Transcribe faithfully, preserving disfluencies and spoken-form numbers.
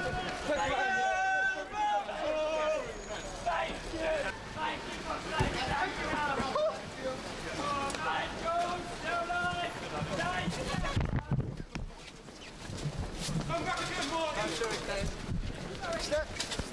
Thank you for playing that ground. Oh, mate, George, still alive. Come back again, Morgan. I'm sure it's there. Step.